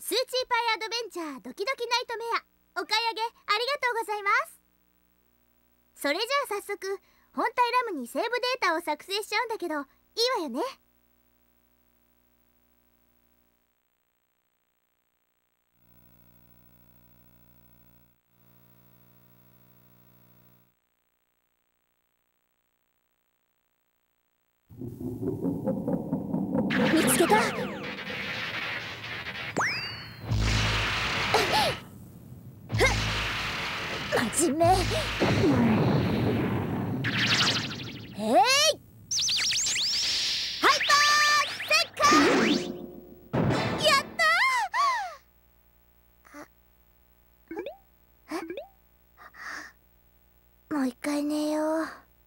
スーチーパイアドベンチャードキドキナイトメアお買い上げありがとうございます。それじゃあ早速本体ラムにセーブデータを作成しちゃうんだけどいいわよね。見つけた。真面目。へい、ハイパーセッカー。やったー。もう一回寝よう。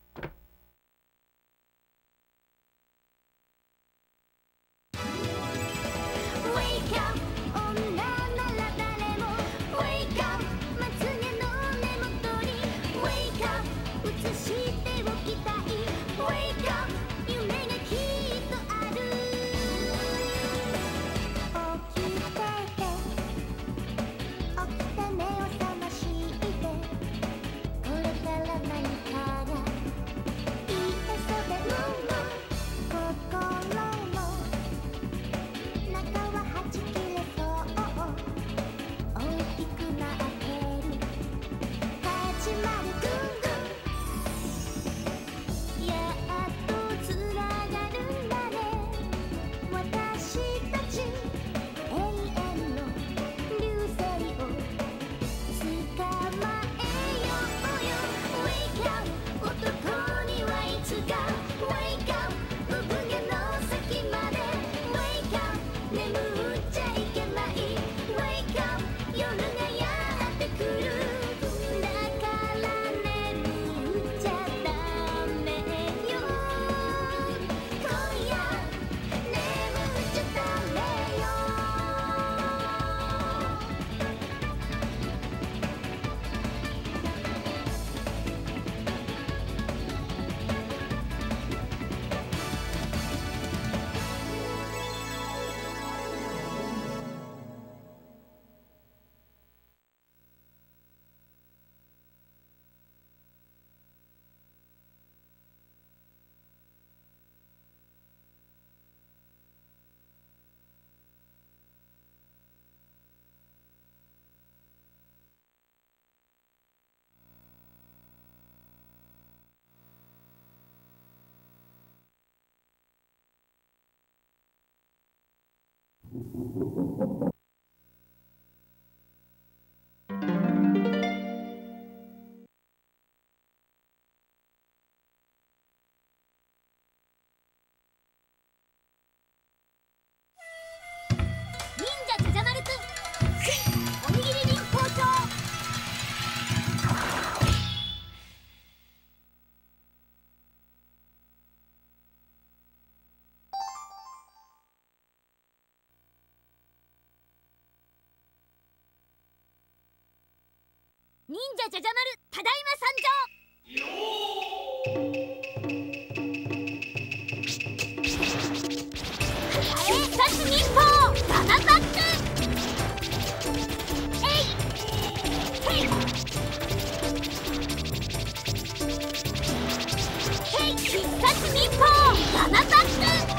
忍者じゃじゃ丸ただいま参上。必殺忍法ガマバック。えいへいへい、必殺忍法ガマバック。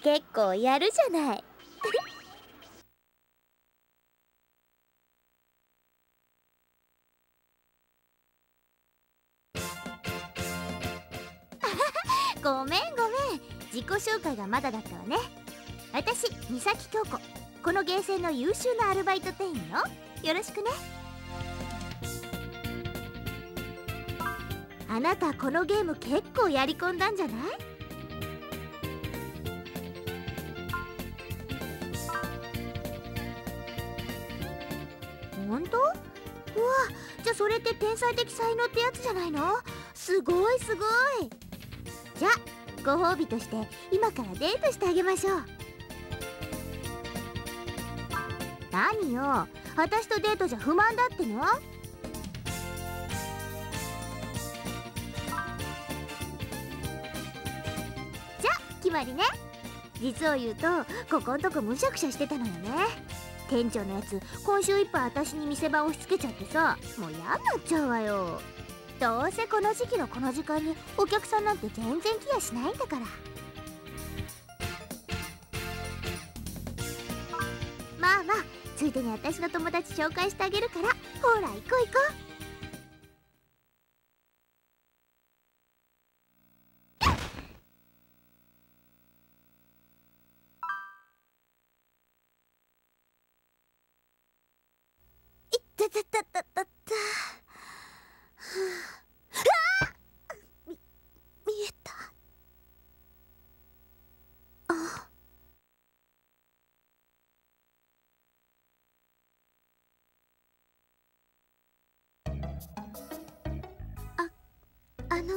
結構やるじゃない。ごめんごめん、自己紹介がまだだったわね。私、三崎京子、このゲーセンの優秀なアルバイト店員よ。よろしくね。あなたこのゲーム結構やり込んだんじゃない？ほんと？うわ、じゃあそれって天才的才能ってやつじゃないの？すごいすごい。じゃあご褒美として今からデートしてあげましょう。何よ、私とデートじゃ不満だっての？じゃあ決まりね。実を言うとここんとこむしゃくしゃしてたのよね。店長のやつ今週いっぱい私に店番押し付けちゃってさ、もう嫌になっちゃうわよ。どうせこの時期のこの時間にお客さんなんて全然来やしないんだから。まあまあ、ついでに私の友達紹介してあげるから、ほら行こう行こう。いったたたたたた。見えた。あの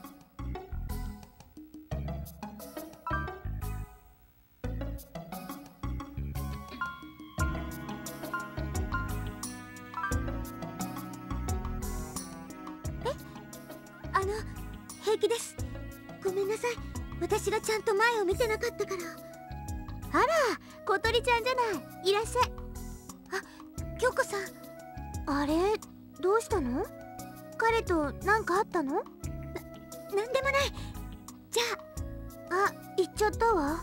平気です。ごめんなさい、私がちゃんと前を見てなかったから。あら、小鳥ちゃんじゃない。いらっしゃい。あ、京子さん。あれ、どうしたの？彼と何かあったの？なんでもない。じゃあ、行っちゃったわ。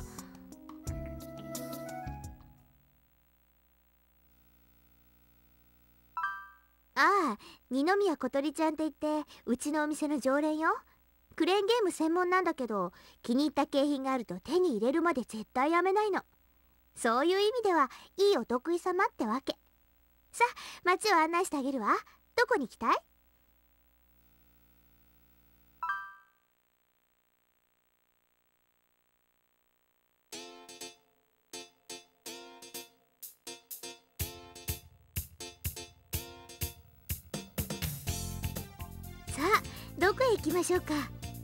ああ、二宮小鳥ちゃんって言ってうちのお店の常連よ。クレーンゲーム専門なんだけど、気に入った景品があると手に入れるまで絶対やめないの。そういう意味ではいいお得意様ってわけ。さあ、街を案内してあげるわ。どこに行きたい？さあ、どこへ行きましょうか。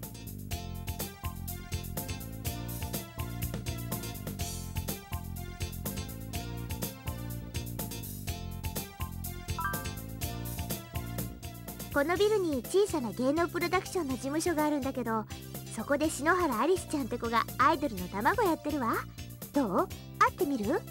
このビルに小さな芸能プロダクションの事務所があるんだけど、そこで篠原アリスちゃんって子がアイドルの卵やってるわ。どう？会ってみる？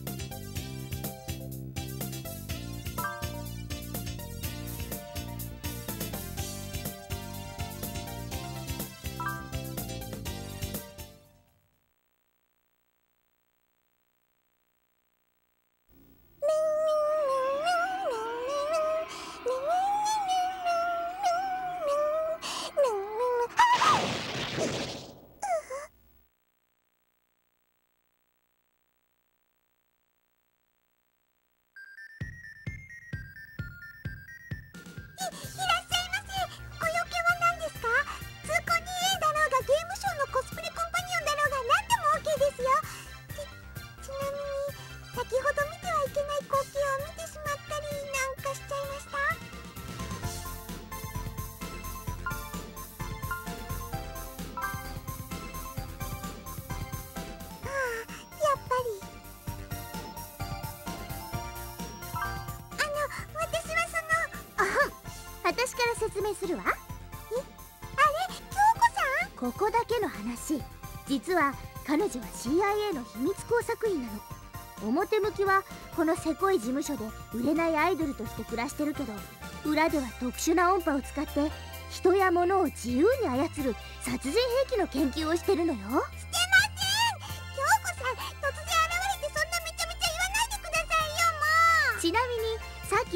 私から説明するわ。あれ、京子さん？ここだけの話、実は彼女は CIA の秘密工作員なの。表向きはこのせこい事務所で売れないアイドルとして暮らしてるけど、裏では特殊な音波を使って人や物を自由に操る殺人兵器の研究をしてるのよ。してません！京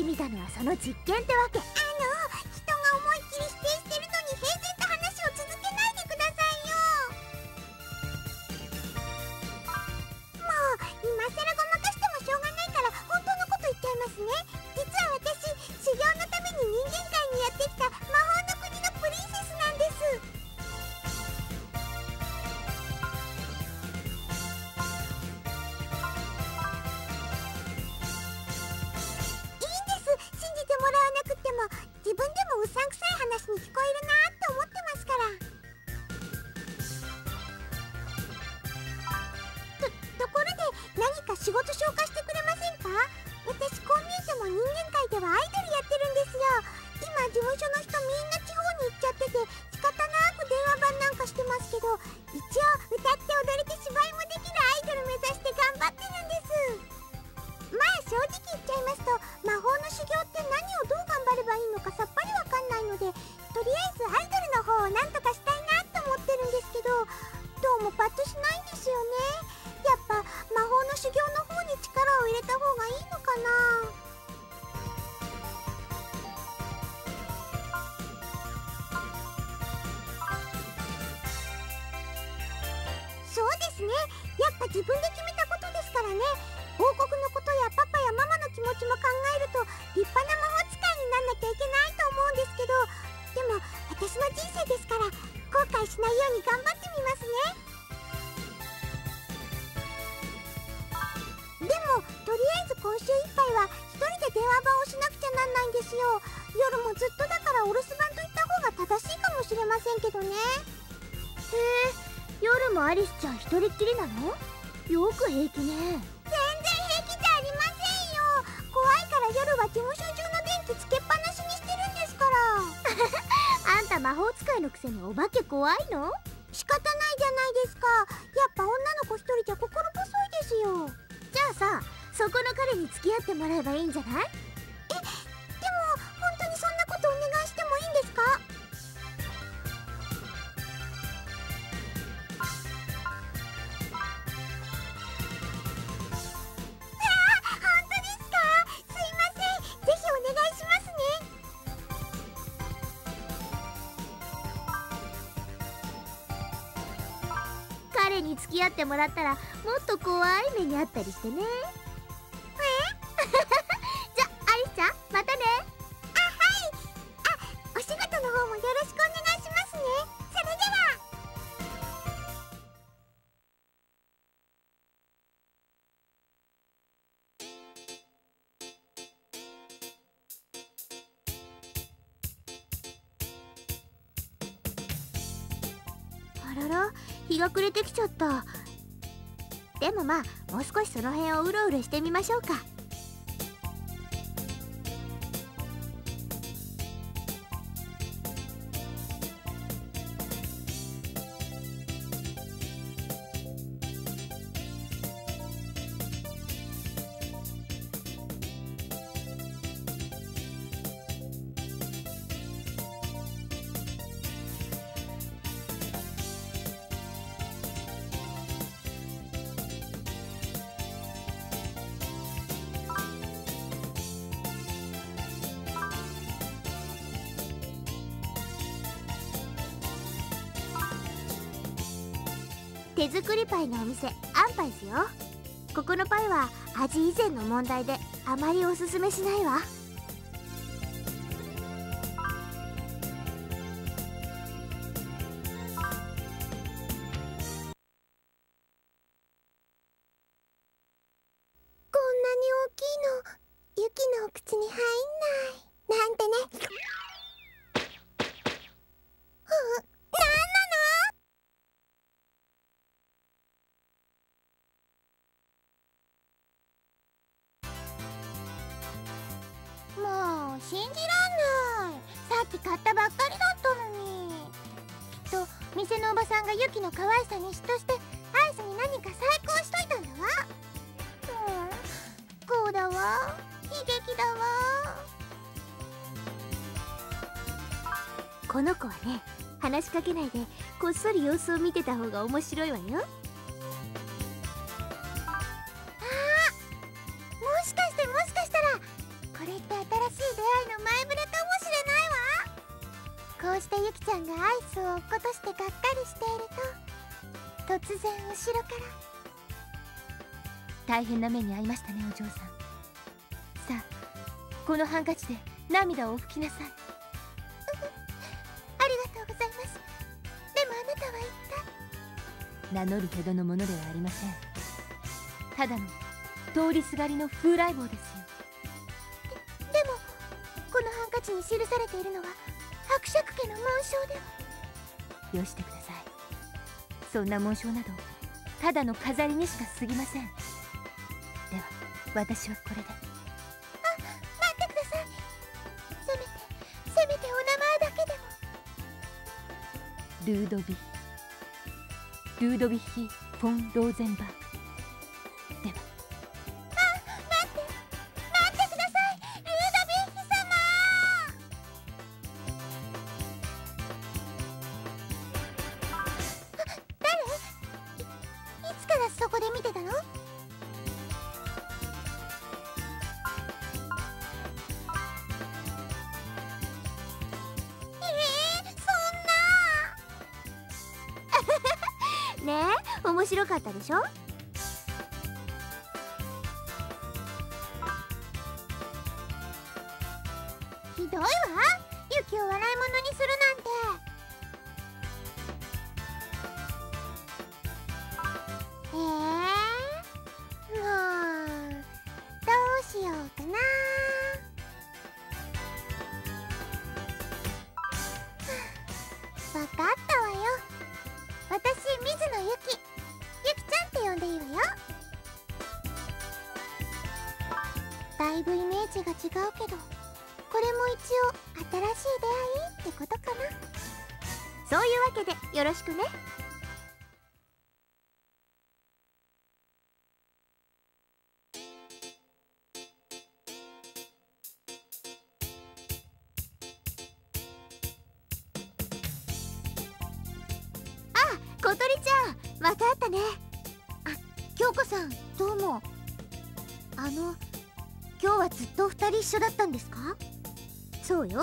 みたのはその実験ってわけ。人が思いっきり否定してるのに平然と話を続けないでくださいよ。もう今更ごまかしてもしょうがないから本当のこと言っちゃいますね。実は私、修行のために人間界にやってきた魔法の国のプリンセスなんです。信じてもらわなくても自分でもうさんくさい話に聞こえるなって思ってますから。ところで何か仕事紹介してくれませんか？私こう見えても人間界ではアイドルやってるんですよ。今事務所の人みんな地方に行っちゃってて仕方なく電話番なんかしてますけど、一応歌って踊れて芝居もできるアイドル目指して頑張ってるんです。まあ正直言っちゃいますと、魔法の修行って何をどう頑張ればいいのかさっぱりわかんないので、とりあえずアイドルの方をなんとかしたいなと思ってるんですけど、どうもパッとしないんですよね。やっぱ魔法の修行の方に力を入れた方がいいのかな。そうですね、やっぱ自分で決めたことですからね。王国のことやパパやママの気持ちも考えると立派な魔法使いになんなきゃいけないと思うんですけど、でも私の人生ですから後悔しないように頑張ってみますね。でもとりあえず今週いっぱいは一人で電話番をしなくちゃなんないんですよ。夜もずっとだからお留守番と言った方が正しいかもしれませんけどね。へえ、夜もアリスちゃん一人っきりなの？よく平気ね。全然平気じゃありませんよ。怖いから夜は事務所中の電気つけっぱなしにしてるんですから。あんた魔法使いのくせにお化け怖いの？仕方ないじゃないですか。やっぱ女の子一人じゃ心細いですよ。じゃあさ、そこの彼に付き合ってもらえばいいんじゃない？でも本当にそんなことお願いしてもいいんですか？彼に付き合ってもらったらもっと怖い目にあったりしてね。じゃあアリスちゃんまたね。お仕事の方もよろしくお願いしますね。それでは。あらら、日が暮れてきちゃった。でもまあもう少しその辺をうろうろしてみましょうか。手作りパイのお店アンパイズよ。ここのパイは味以前の問題であまりおすすめしないわ。こんなに大きいのユキのお口に入んないなんてね。もう信じらんない。さっき買ったばっかりだったのに。きっと店のおばさんがユキの可愛さに嫉妬してアイスに何か細工をしといたんだわ。こうだわ、悲劇だわ。この子はね、話しかけないでこっそり様子を見てた方が面白いわよ。もしかしたらこれってうしてゆきちゃんがアイスを落っことしてがっかりしていると、突然後ろから。 大変な目に遭いましたね、お嬢さん。さあ、このハンカチで涙を拭きなさい。 ありがとうございます。でもあなたは一体。 名乗るほどのものではありません。ただの通りすがりの風来坊ですよ。 でもこのハンカチに記されているのは伯爵家の紋章では。 よしてください。そんな紋章などただの飾りにしか過ぎません。では私はこれで。 待ってください。せめてお名前だけでも。 ルードヴィヒ・フォン・ローゼンバーグ。では。 待ってください、ルードヴィヒ様。誰？いつからそこで見てたの？そんな。ねえ、面白かったでしょ？ひどいわ、ユキを笑い物にするなんて。もうどうしようかな。わかったわよ。私、水野ゆき。ゆきちゃんって呼んでいいわよ。だいぶイメージが違うけど、これも一応新しい出会いってことかな。そういうわけでよろしくね。小鳥ちゃん、また会ったね。京子さん、どうも。今日はずっと2人一緒だったんですか？そうよ。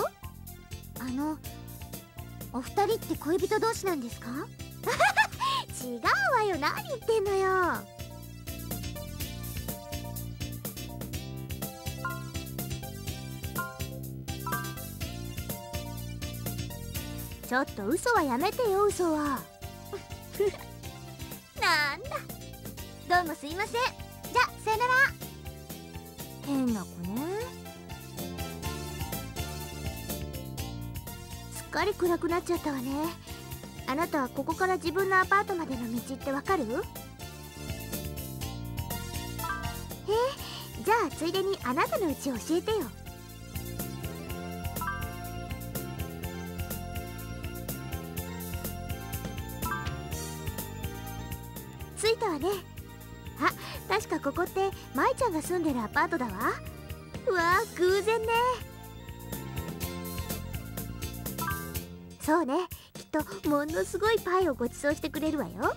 お二人って恋人同士なんですか？違うわよ、何言ってんのよ。ちょっと嘘はやめてよ、嘘は。なんだ。どうもすいません。じゃ、さよなら。変な子ね。すっかり暗くなっちゃったわね。あなたはここから自分のアパートまでの道ってわかる？じゃあついでにあなたの家を教えてよ。着いたわね。あ、確かここって舞ちゃんが住んでるアパートだわ。うわー、偶然ね。そうね、きっとものすごいパイをご馳走してくれるわよ。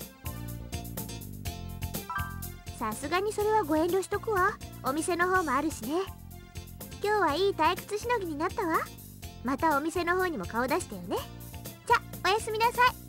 さすがにそれはご遠慮しとくわ。お店の方もあるしね。今日はいい退屈しのぎになったわ。またお店の方にも顔出してよね。じゃ、おやすみなさい。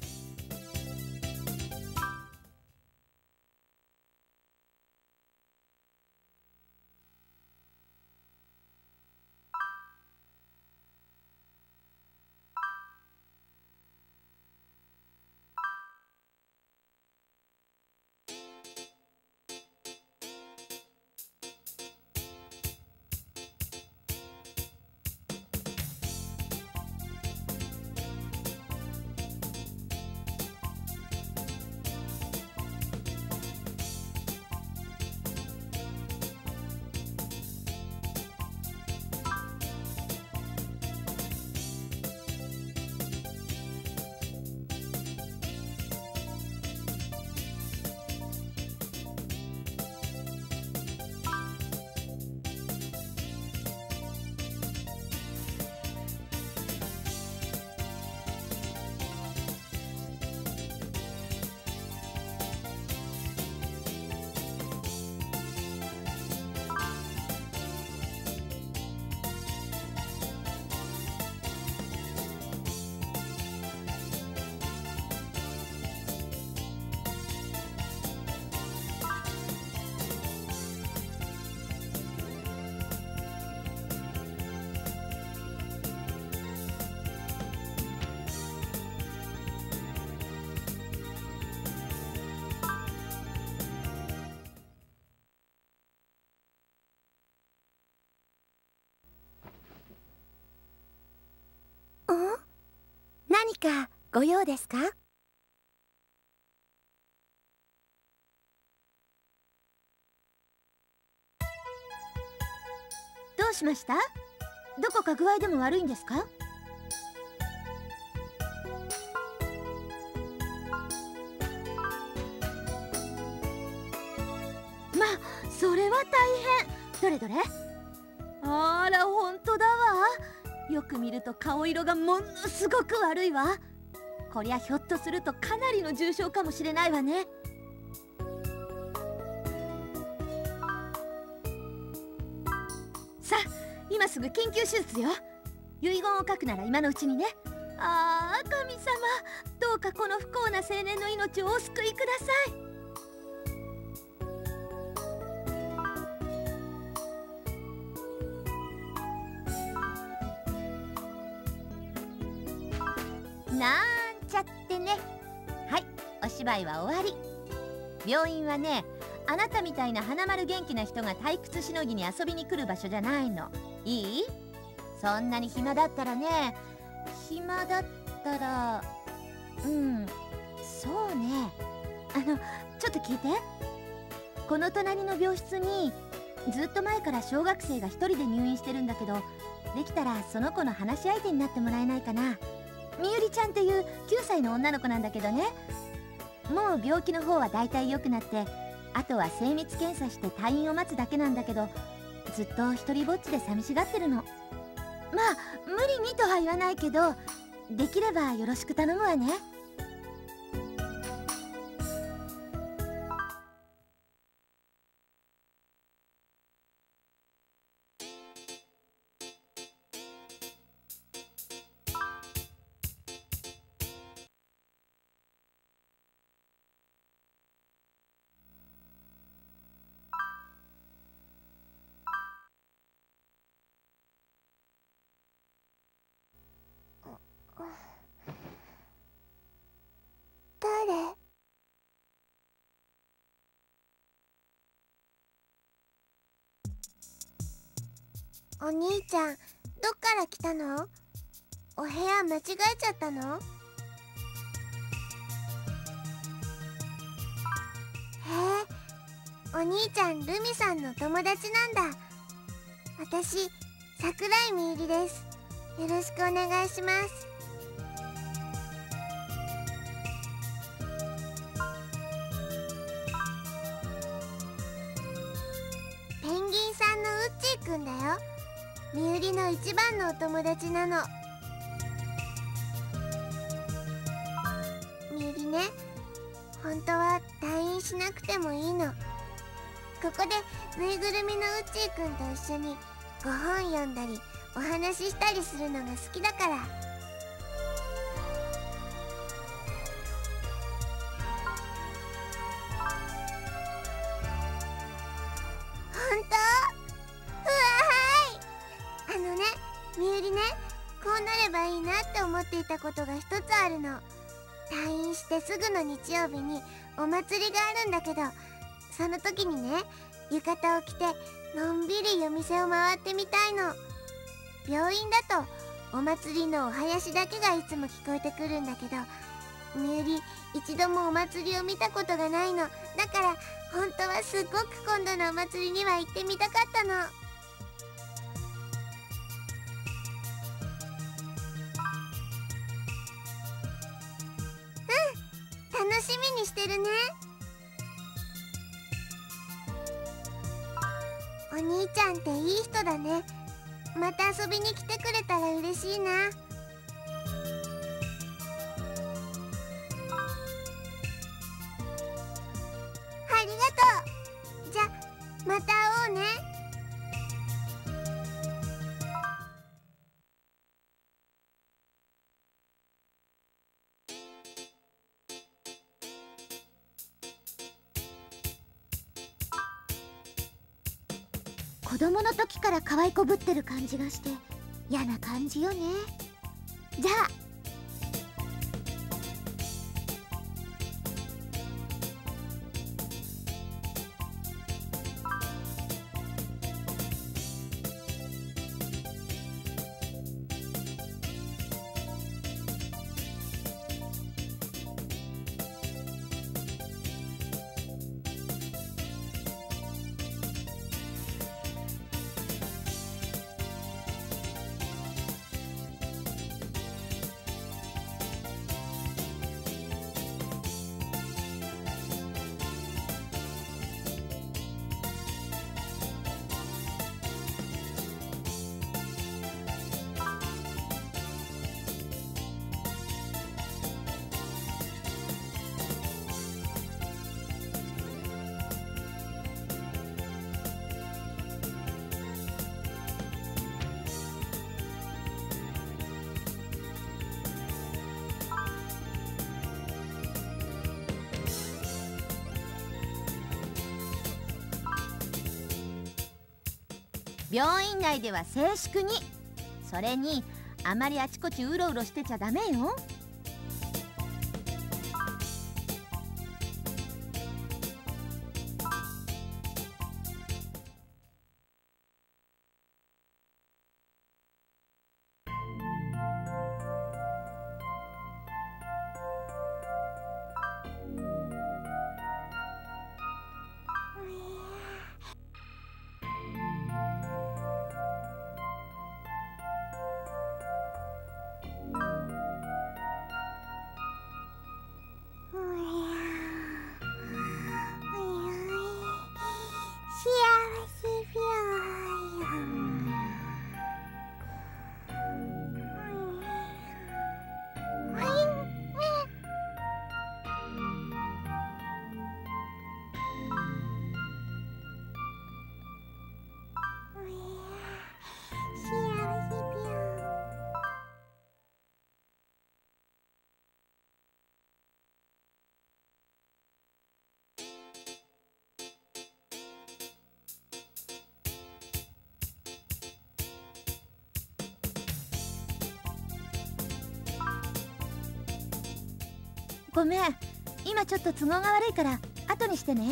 かご用ですか？ どうしました？どこか具合でも悪いんですか？まあそれは大変。どれどれ。あら本当だわ。よく見ると顔色がものすごく悪いわ。こりゃひょっとするとかなりの重傷かもしれないわね。さあ今すぐ緊急手術よ。遺言を書くなら今のうちにね。ああ神様、どうかこの不幸な青年の命をお救いください。なんちゃってね。はい、お芝居は終わり。病院はね、あなたみたいな花丸元気な人が退屈しのぎに遊びに来る場所じゃないの。いい？そんなに暇だったらね、そうね。ちょっと聞いて。この隣の病室にずっと前から小学生が一人で入院してるんだけど、できたらその子の話し相手になってもらえないかな。みゆりちゃんっていう9歳の女の子なんだけどね、もう病気の方はだいたい良くなって、あとは精密検査して退院を待つだけなんだけど、ずっと一人ぼっちで寂しがってるの。まあ無理にとは言わないけど、できればよろしく頼むわね。 誰？お兄ちゃん、どっから来たの？お部屋間違えちゃったの？へえ、お兄ちゃんルミさんの友達なんだ。私、桜井みゆりです。よろしくお願いします。ペンギンさんのウッチーくんだよ。みゆりの一番のお友達なの。みゆりね、本当は退院しなくてもいいの。ここでぬいぐるみのウッチーくんと一緒にご本読んだりお話ししたりするのが好きだから。本当？うわーい。みゆりね、こうなればいいなって思っていたことが一つあるの。退院してすぐの日曜日にお祭りがあるんだけど、その時にね、浴衣を着てのんびり夜店を回ってみたいの。病院だとお祭りのお囃子だけがいつも聞こえてくるんだけど、みゆり一度もお祭りを見たことがないの。だから本当はすっごく今度のお祭りには行ってみたかったの。楽しみにしてるね。お兄ちゃんっていい人だね。また遊びに来てくれたら嬉しいな。ありがとう。じゃ、また会おうね。子供の時から可愛いこぶってる感じがして嫌な感じよね。じゃあ病院内では静粛に。それにあまりあちこちうろうろしてちゃダメよ。ごめん、今ちょっと都合が悪いから後にしてね。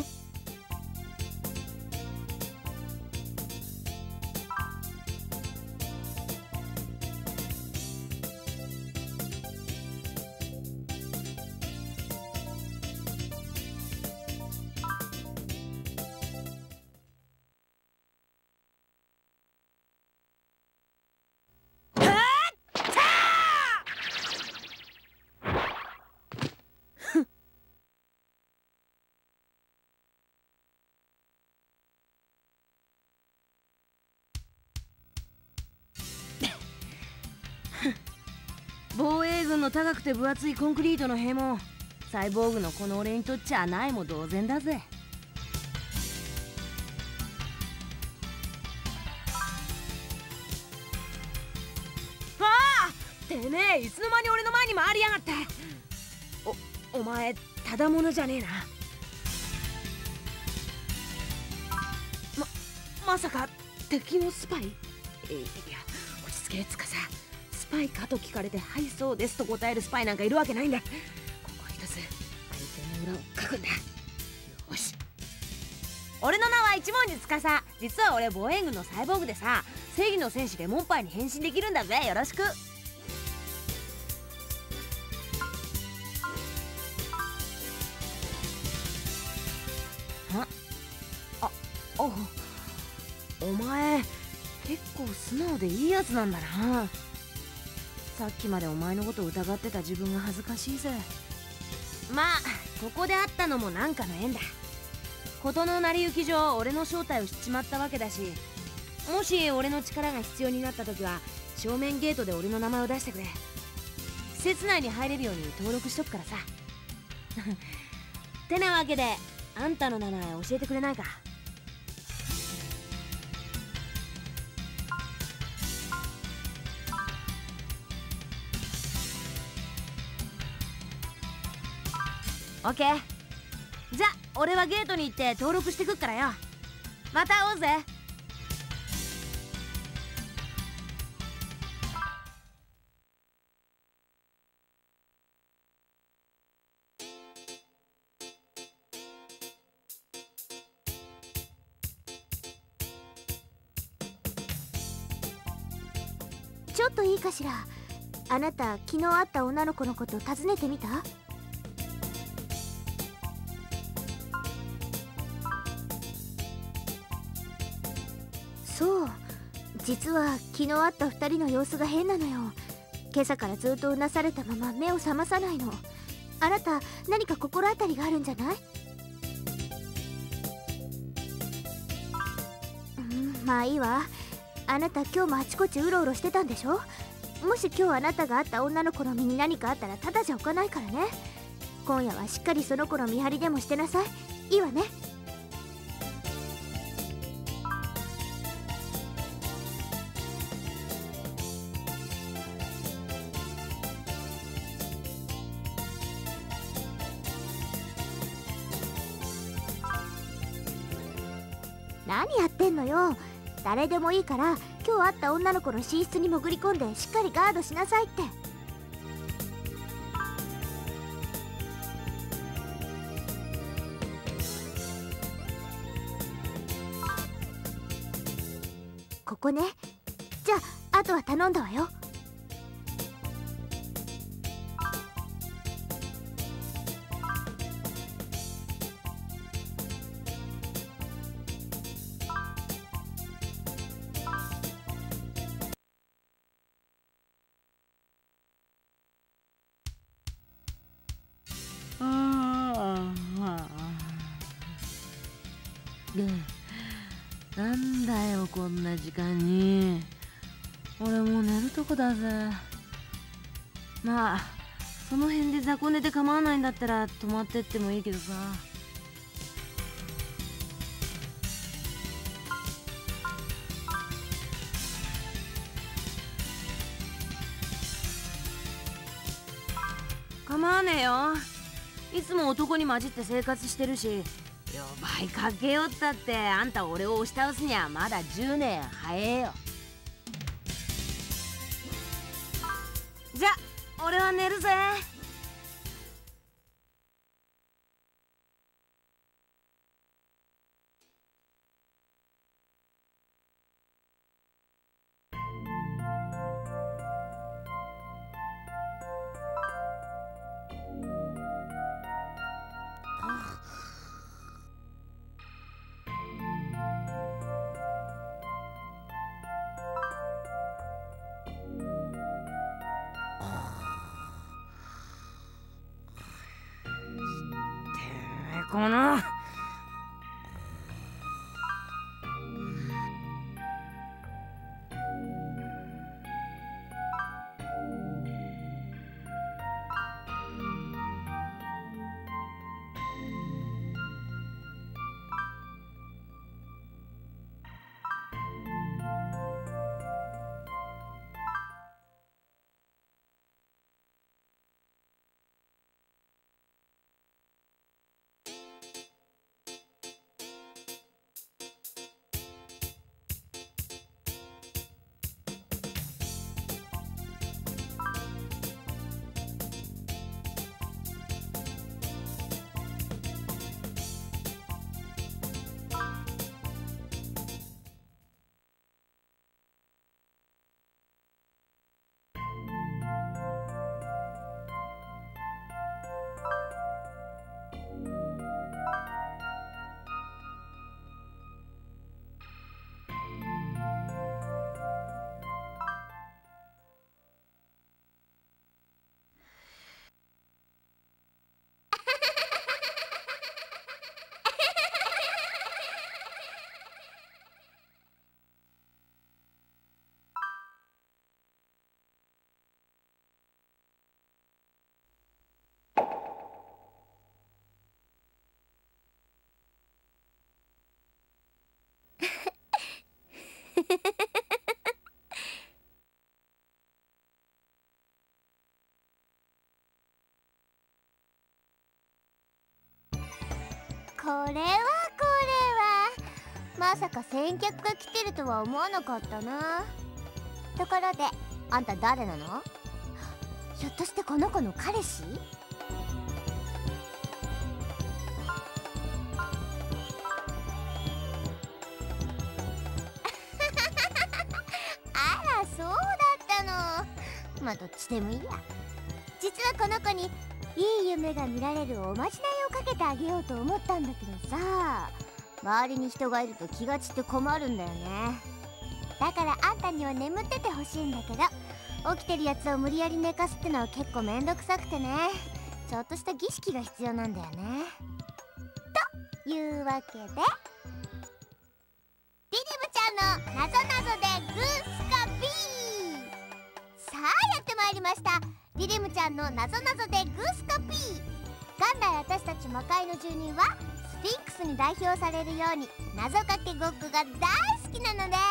防衛軍の高くて分厚いコンクリートの塀もサイボーグのこの俺にとっちゃないも同然だぜ。ああ、てめえいつの間に俺の前に回りやがって。お前ただものじゃねえな。まさか敵のスパイ？いや落ち着けつかさ。スパイかと聞かれて「はいそうです」と答えるスパイなんかいるわけないんだ。ここ一つ相手の裏をかくんだ。よし。俺の名は一文字司。実は俺防衛軍のサイボーグでさ、正義の戦士レモンパイに変身できるんだぜ。よろしく。お前結構素直でいいやつなんだな。さっきまでお前のことを疑ってた自分が恥ずかしいぜ。まあここで会ったのもなんかの縁だ。事の成り行き上俺の正体を知っちまったわけだし、もし俺の力が必要になった時は正面ゲートで俺の名前を出してくれ。施設内に入れるように登録しとくからさ。てなわけであんたの名前教えてくれないか。オッケー。じゃあ俺はゲートに行って登録してくっからよ。また会おうぜ。 ちょっといいかしら。あなた昨日会った女の子のこと尋ねてみた？そう、実は昨日会った2人の様子が変なのよ。今朝からずっとうなされたまま目を覚まさないの。あなた何か心当たりがあるんじゃない？まあいいわ。あなた今日もあちこちうろうろしてたんでしょ。もし今日あなたが会った女の子の身に何かあったらただじゃおかないからね。今夜はしっかりその子の見張りでもしてなさい。いいわね。何やってんのよ。 誰でもいいから今日会った女の子の寝室に潜り込んでしっかりガードしなさいって。ここね。じゃああとは頼んだわよ。 なんだよこんな時間に。俺もう寝るとこだぜ。まあその辺で雑魚寝で構わないんだったら泊まってってもいいけどさ。構わねえよ。いつも男に混じって生活してるし、呼ばいかけよったってあんた俺を押し倒すにはまだ10年早えよ。じゃ俺は寝るぜ。このこれはまさか先客が来てるとは思わなかったな。ところであんた誰なの？ひょっとしてこの子の彼氏？あらそうだったの。まあどっちでもいいや。実はこの子にいい夢が見られるおまじないをかけてあげようと思ったんだけどさ、周りに人がいると気が散って困るんだよね。だからあんたには眠っててほしいんだけど、起きてるやつを無理やり寝かすってのは結構めんどくさくてね、ちょっとした儀式が必要なんだよね。というわけで、リリムちゃんのなぞなぞでグースカピー。さあやってまいりました、リリムちゃんのなぞなぞでグースカピー。元来私たち魔界の住人はスフィンクスに代表されるように謎かけごっこが大好きなのです。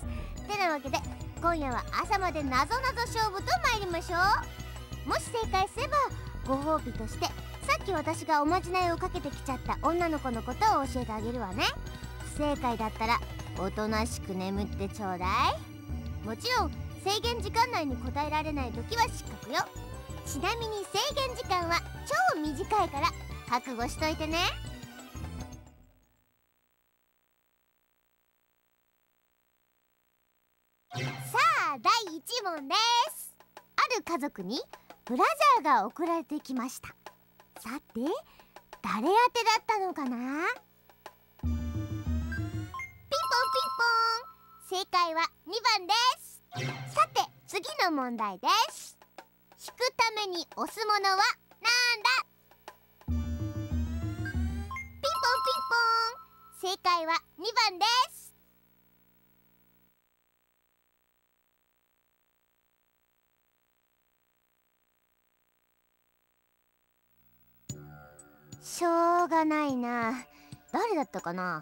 てなわけで今夜は朝までなぞなぞ勝負と参りましょう。もし正解すればご褒美としてさっき私がおまじないをかけてきちゃった女の子のことを教えてあげるわね。不正解だったらおとなしく眠ってちょうだい。もちろん制限時間内に答えられない時は失格よ。ちなみに制限時間は超短いから覚悟しといてね。さあ第1問です。ある家族にブラジャーが送られてきました。さて誰宛てだったのかな。ピンポンピンポン、正解は2番です。さて次の問題です。引くために押すものはなんだ。ピンポンピンポン、正解は2番です。しょうがないな。誰だったかな。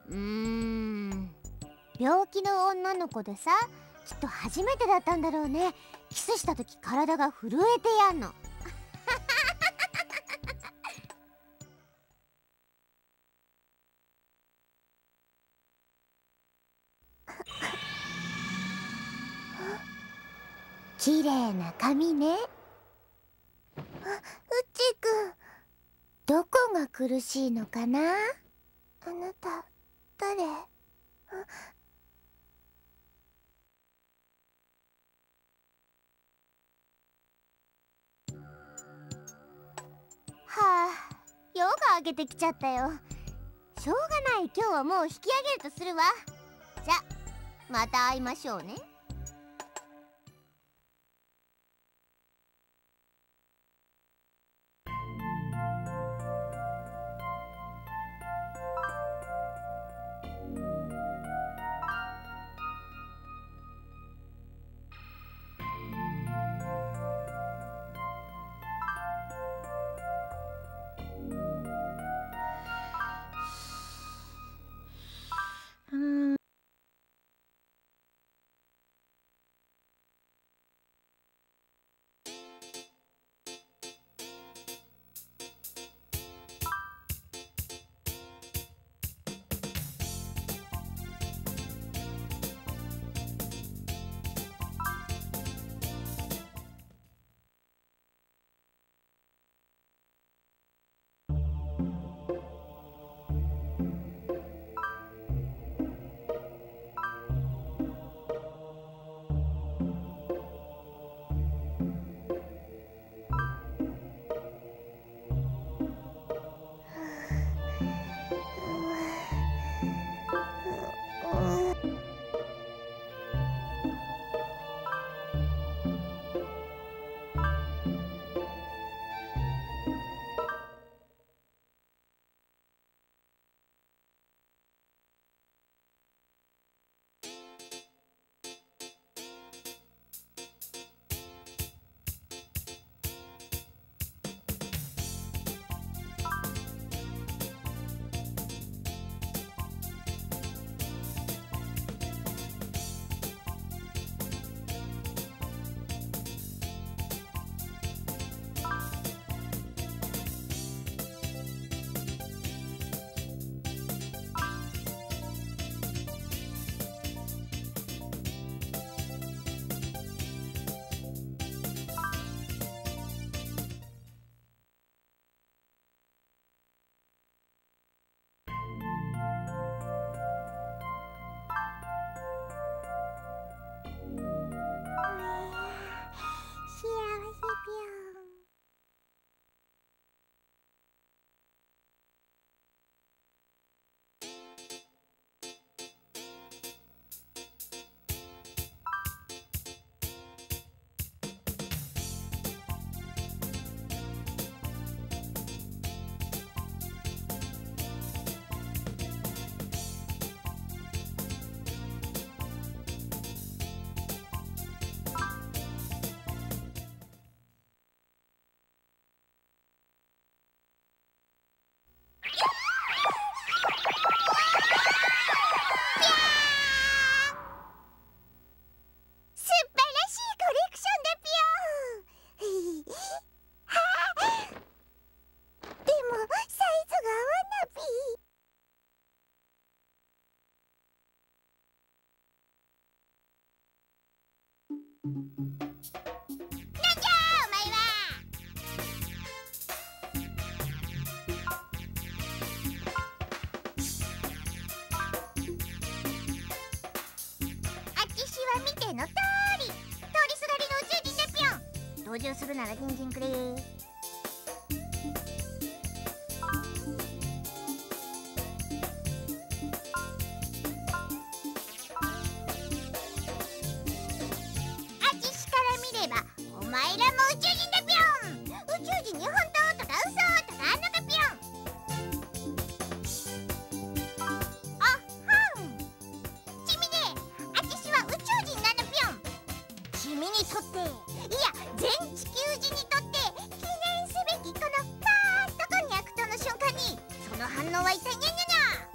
病気の女の子でさ、きっと初めてだったんだろうね。キスした時体が震えてやんの。綺麗な髪ね。うっちくん、どこが苦しいのかな。あなた誰？はあ、夜が明けてきちゃったよ。しょうがない、今日はもう引き上げるとするわ。じゃ、また会いましょうね。 操縦するなら人参くれ。あちしから見ればお前らも宇宙人だぴょん。宇宙人に本当とか嘘とかあんのかぴょん。あはん。ちみね、あちしは宇宙人なのぴょん。君にとって、いや全地球人にとって記念すべきこのファーストコンニャクトの瞬間にその反応は一体にゃにゃにゃ。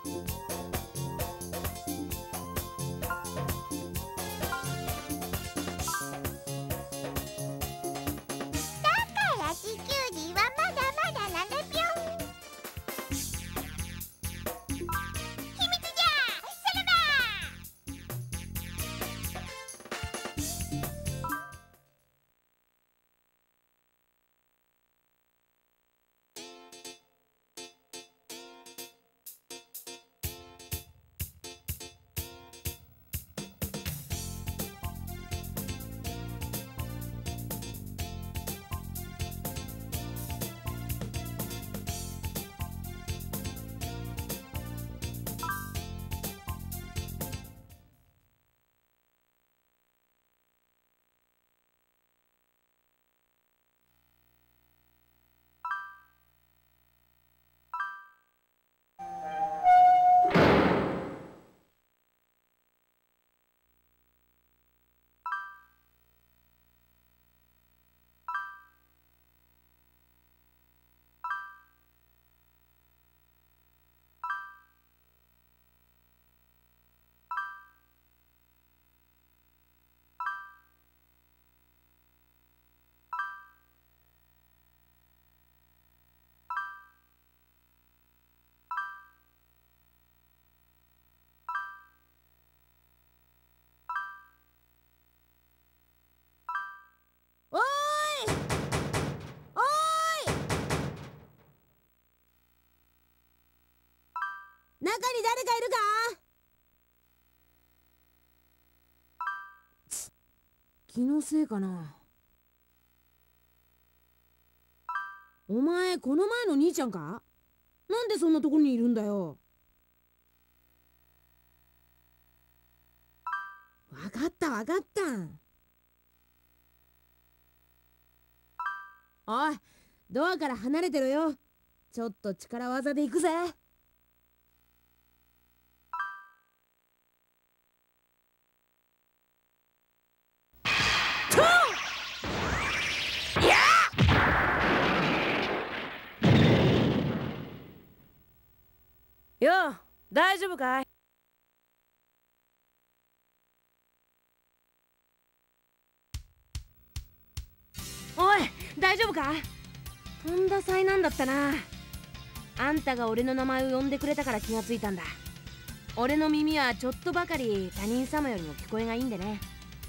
だから地球人はまだまだなんだぴょん。秘密じゃさらば。おーいおーい、中に誰かいるか。 気のせいかな。お前この前の兄ちゃんか。なんでそんなところにいるんだよ。わかったわかった。おい、ドアから離れてろよ。ちょっと力技で行くぜ。よう、大丈夫かい。おい、大丈夫か。とんだ災難だったな。あんたが俺の名前を呼んでくれたから気がついたんだ。俺の耳はちょっとばかり他人様よりも聞こえがいいんでね。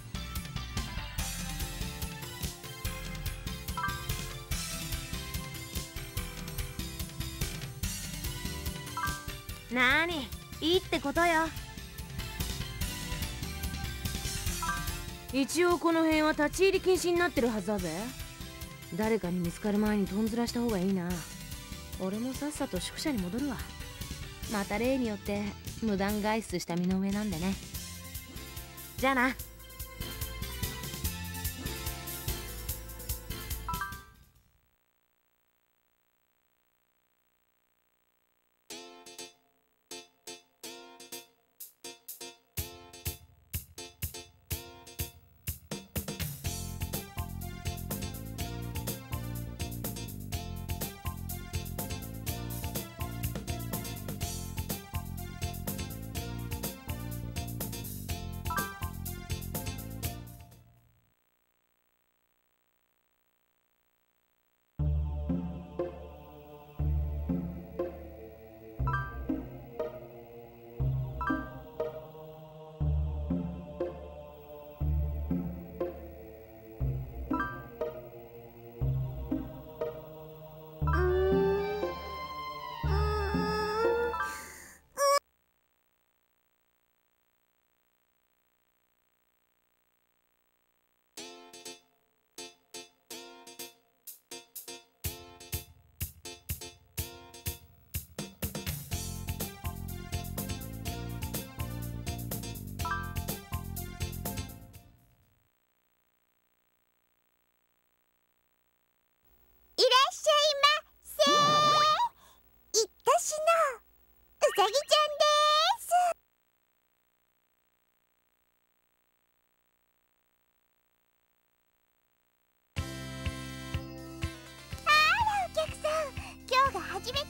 なーに、いいってことよ。一応この辺は立ち入り禁止になってるはずだぜ。誰かに見つかる前にとんずらした方がいいな。俺もさっさと宿舎に戻るわ。また例によって無断外出した身の上なんでね。じゃあな。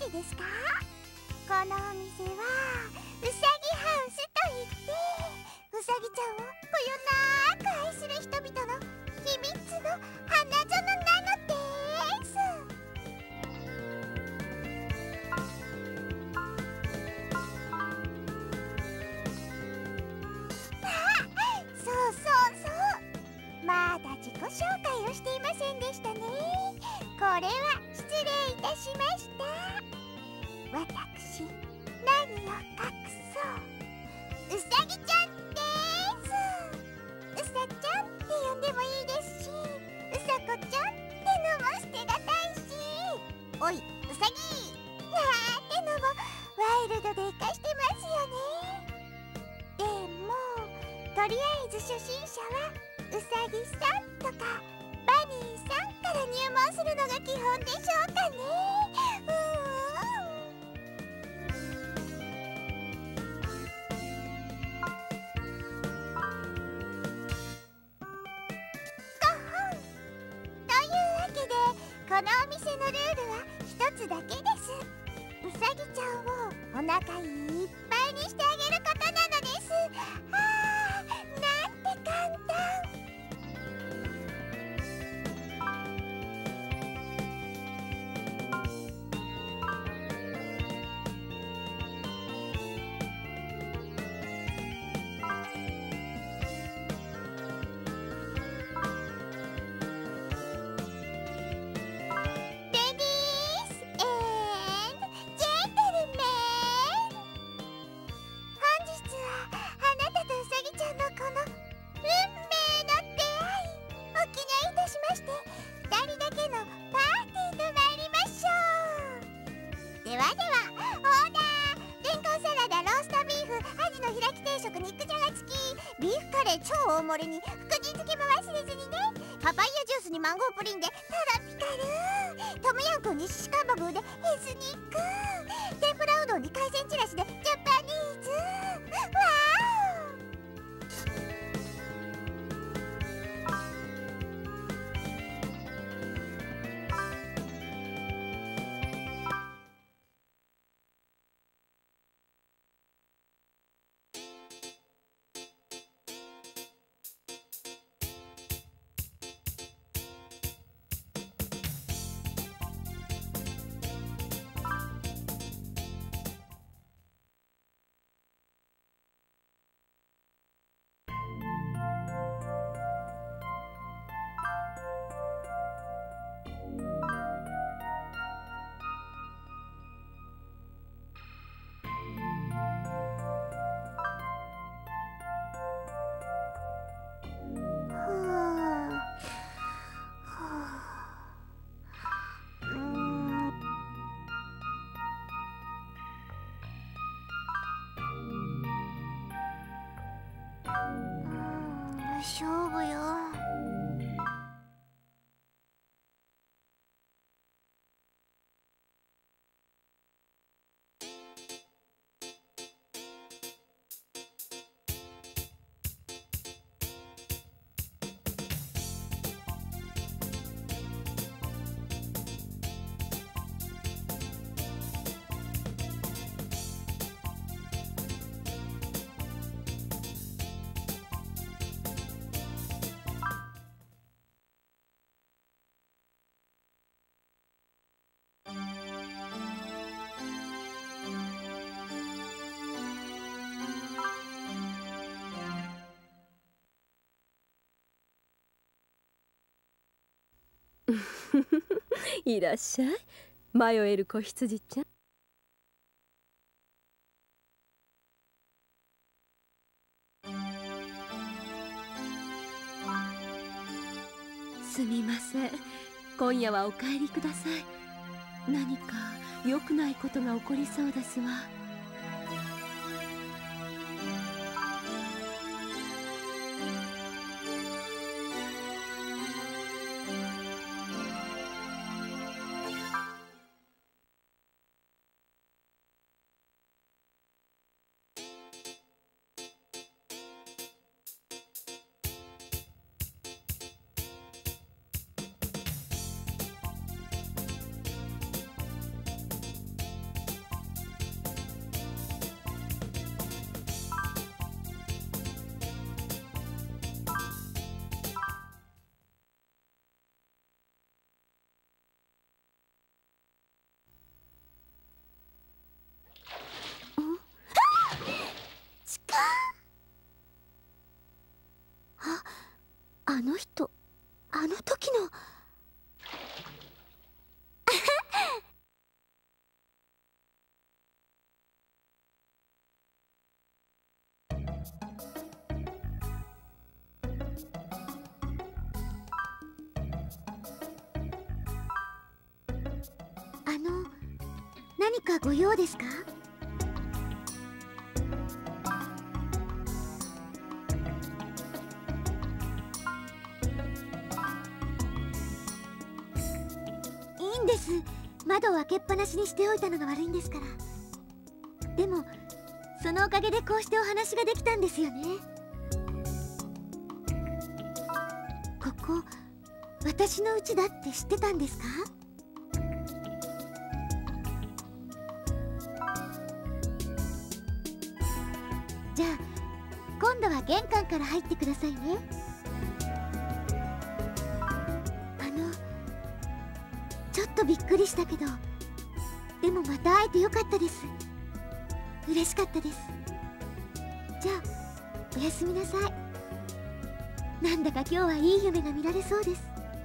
てですか？このお店はうさぎハウスといって、うさぎちゃんをこよなく愛する人々の秘密の花園なのです。そうそうそう、まだ自己紹介をしていませんでしたね。これは失礼いたしました。私、何を隠そう、うさぎちゃんです。うさちゃんって呼んでもいいですし、うさこちゃんってのも捨てがたいし、おい、うさぎなんてのもワイルドで活かしてますよね。でもとりあえず初心者はうさぎさんとかバニーさんから入門するのが基本でしょうかね。このお店のルールは一つだけです。うさぎちゃんをお腹いっぱいにしてあげることなのです。あー、なんて簡単。超大盛りに福神漬けも忘れずにね。パパイヤジュースにマンゴープリンでトロピカル、トムヤンくんにシシカンバブーでエスニック、天ぷらうどんに海鮮チラシでジャパニーズ。わ勝負よ。 いらっしゃい、迷える子羊ちゃん。すみません、今夜はお帰りください。何か良くないことが起こりそうですわ。 あの人、あの時の何かご用ですか？いいんです。窓を開けっぱなしにしておいたのが悪いんですから。でもそのおかげでこうしてお話ができたんですよね。ここ私の家だって知ってたんですか？じゃあ今度は玄関から入ってくださいね。ちょっとびっくりしたけど、でもまた会えてよかったです。嬉しかったです。じゃあおやすみなさい。なんだか今日はいい夢が見られそうです。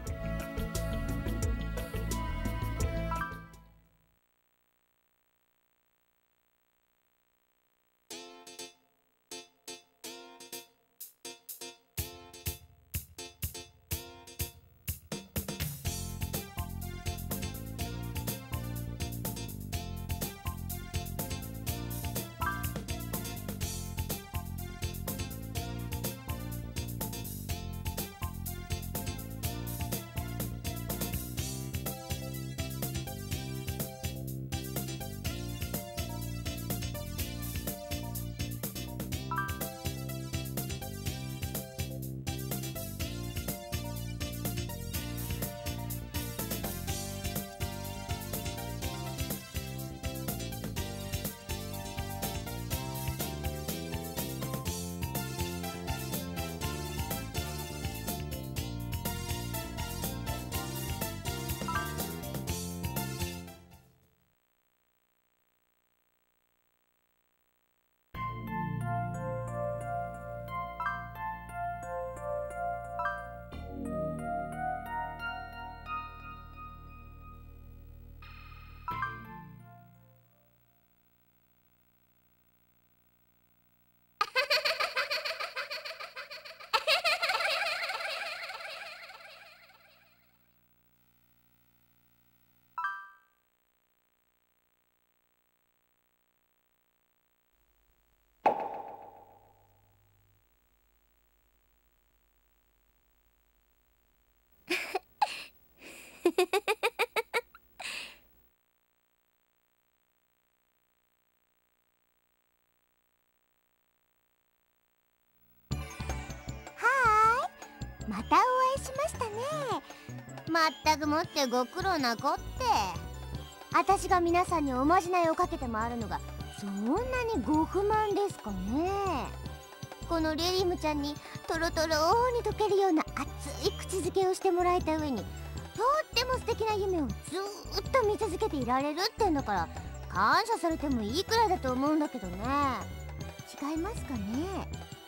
またお会いしましたね。まったくもってご苦労なこって。私が皆さんにおまじないをかけて回るのがそんなにご不満ですかね。このレリムちゃんにトロトロに溶けるような熱い口づけをしてもらえた上に、とっても素敵な夢をずーっと見続けていられるってんだから、感謝されてもいいくらいだと思うんだけどね。違いますかね。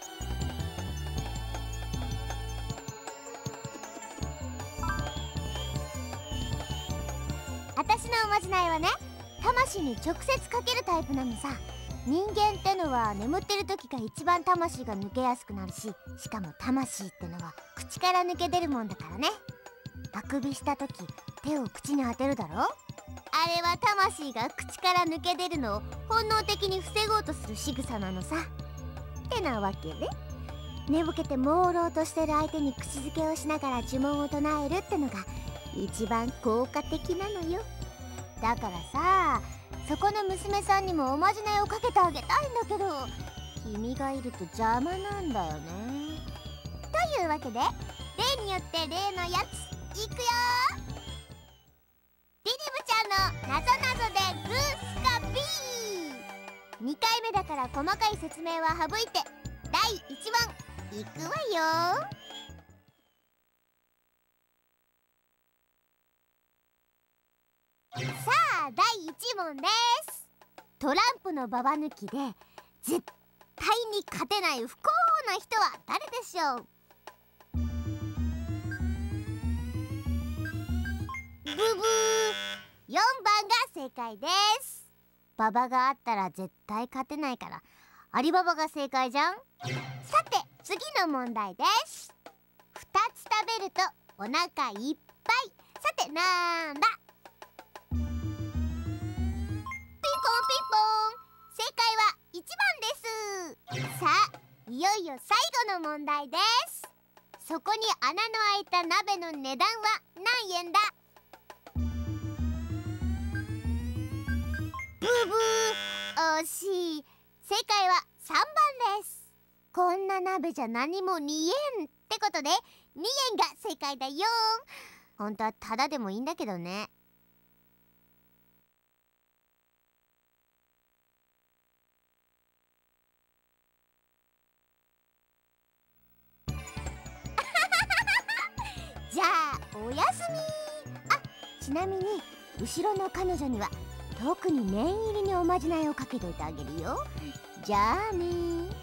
私のおまじないはね、魂に直接かけるタイプなのさ。人間ってのは眠ってる時が一番魂が抜けやすくなるし、しかも魂ってのは口から抜け出るもんだからね。あくびした時手を口に当てるだろ。あれは魂が口から抜け出るのを本能的に防ごうとする仕草なのさ。ってなわけで、寝ぼけて朦朧としてる相手に口づけをしながら呪文を唱えるってのが一番効果的なのよ。だからさ、そこの娘さんにもおまじないをかけてあげたいんだけど、君がいると邪魔なんだよね。というわけで、例によって例のやついくよ。リリムちゃんのなぞなぞでグースカビー。2回目だから細かい説明は省いて、第1問いくわよ。さあ第1問です。トランプのババ抜きで絶対に勝てない不幸な人は誰でしょう？ ブブー、4番が正解です。馬場があったら絶対勝てないからアリババが正解じゃん。さて次の問題です。2つ食べるとお腹いっぱい。さてなんだ。ピンポンピンポン、正解は1番です。さあいよいよ最後の問題です。そこに穴の開いた鍋の値段は何円だ。ブブー、惜しい。正解は3番です。こんな鍋じゃ何も2円ってことで2円が正解だよ。本当はタダでもいいんだけどね。じゃあおやすみ。あ、ちなみに後ろの彼女には特に念入りにおまじないをかけといてあげるよ。じゃあね。